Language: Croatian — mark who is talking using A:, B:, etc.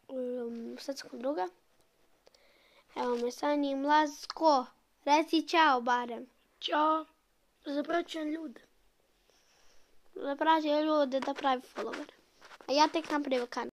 A: srpskog druga. Evo me sa njim, Lazko. Reci čao barem.
B: Ćao. Zapraćujem ljude.
A: Zapraćujem ljude da pravi follower. A ja tek napravim kanal.